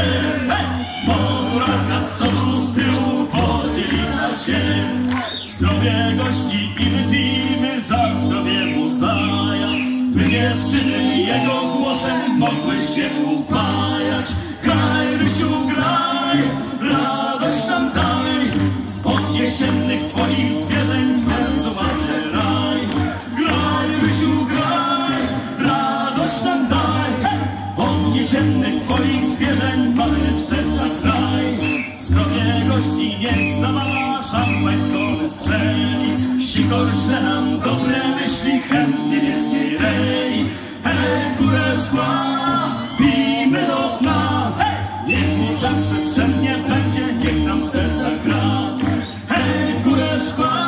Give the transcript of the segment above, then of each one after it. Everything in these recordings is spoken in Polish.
Mądraka z przodu, z tyłu podzielila się. Zdrowie gości i wypijmy za zdrowie Muzaja, by dziewczyny jego głosem mogły się upajać. Graj, Rysiu, graj, radość nam daj, od jesiennych twoich zwierzeń w sercu mamy raj. Graj, Rysiu, graj, radość nam daj, od jesiennych twoich zwierzeń mamy w sercach kraj. Zdrowie gości niech zabawa szampańsko strzeli, sikorsze nam dobre myśli, chęt z niebieskiej rei. Hej, w górę szkła, pijmy do dna, niech mu tam przestrzennie będzie, niech nam w sercach gra. Hej, w górę szkła,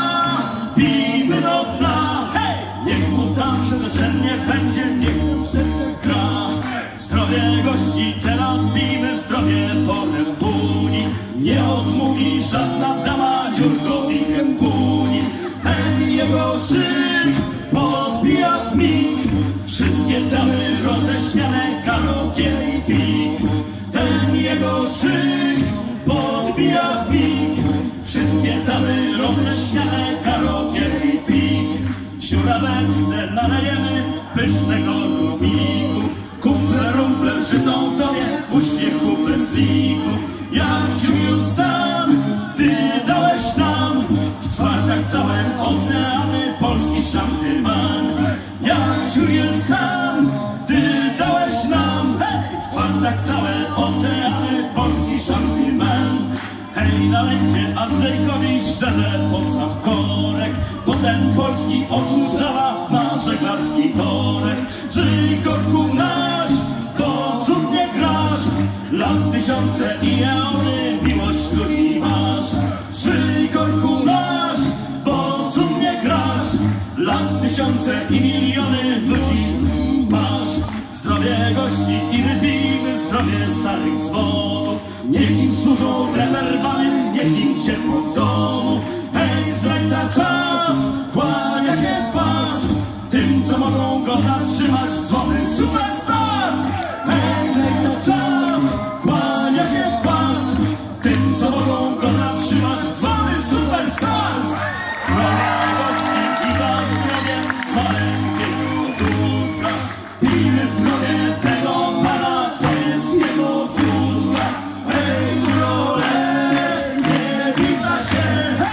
pijmy do dna, niech mu tam przestrzennie będzie, niech nam w sercach gra. Zdrowie gości teraz pijmy, zdrowie porębuni, nie odmówi żadna dama Jurkowi Kępuni. Ten jego szyk podbija w mig, wszystkie damy roześmiane, karaoke i pik. Ten jego szyk podbija w mig, wszystkie damy roześmiane, karaoke i pik. W siuraweczce nalejemy pysznego rumiku, kumple rumple życzą tobie uśmiechu bez liku. Jak już stan ty dałeś nam, w twardach całe oceany polski szantyman. Jak już stan ty dałeś nam, w twardach całe oceany polski szantyman. Hej, nalejcie Andrzejkowi szczerze pod sam korek, bo ten polski otłuszczała ma żeglarski korek. Żyj, korku nasz, to cudnie grasz, lat tysiące i eony miłość ludzi masz. Żyj, korku nasz, bo cudnie grasz, lat tysiące i miliony ludzi masz. Zdrowie gości i wypijmy zdrowie starych dzwonów, niech im służą rewerbany, niech im ciepło w domu. Hej, zdrajca czas kłania się w pas tym, co mogą go zatrzymać, dzwony superstars. Hej, zdrajca czas kłania się w pas tym, co mogą go zatrzymać, dzwony superstars. Zdrowie gości i za zdrowie maleńkiego Dudka, pijmy zdrowie tego pana, co jest jego Dudka. Hej, górole, nie wita się,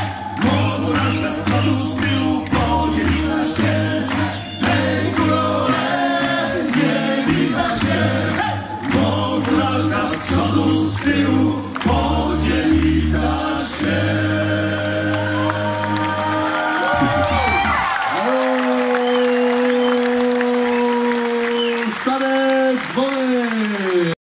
młoda z przodu, z tyłu podzielila się. Hej, górole, nie wita się, młoda z przodu, z tyłu